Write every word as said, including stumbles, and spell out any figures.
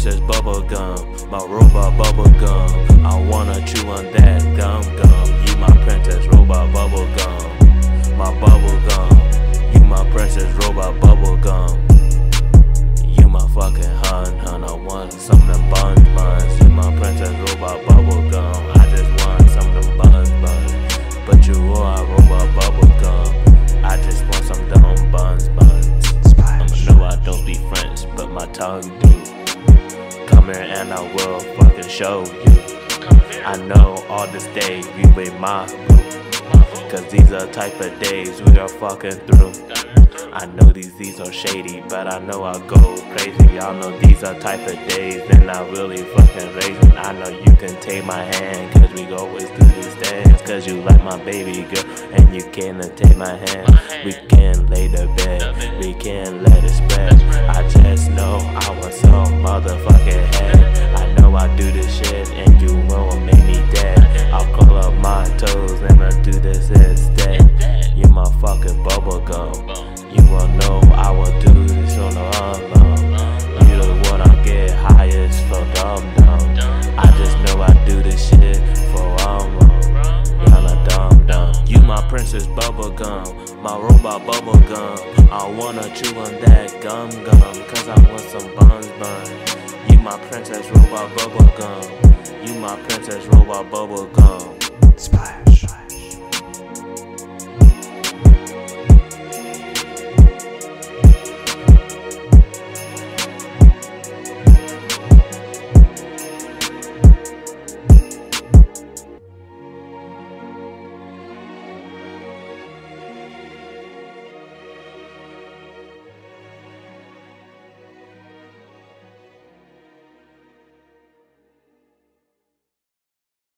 princess bubblegum, my robot bubblegum. I wanna chew on that gum gum. You my princess robot bubblegum, my bubblegum. You my princess robot bubblegum. You my fucking hun, hun. I want some of them buns, buns. You my princess robot bubblegum. I just want some of them buns, buns. But you are a robot bubblegum. I just want some dumb buns, buns. I know I don't be French, but my tongue do. Come here and I will fucking show you. I know all this day you with my boo. Cause these are type of days we are fucking through. I know these these are shady, but I know I go crazy. Y'all know these are type of days and I really fucking raising. I know you can take my hand, cause we always do this dance. Cause you like my baby girl, and you can take my hand. We can lay the bed, we can let it spread. I just know I want some motherfucking head. I know I do this shit and you won't make me dead. I'll call up my toes and I'll do this instead. You my fucking bubblegum. You will know I will do this on the run. You the one I get highest for dumb dumb. I just know I do this shit for um y'all a dumb dumb. You my princess bubblegum, my robot bubblegum. I wanna chew on that gum gum, cause I want some buns buns. You my princess robot bubblegum. You my princess robot bubblegum. Splash.